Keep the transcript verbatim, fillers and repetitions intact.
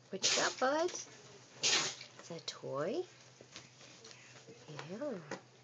What you got, Buds? Is that a toy? Yeah.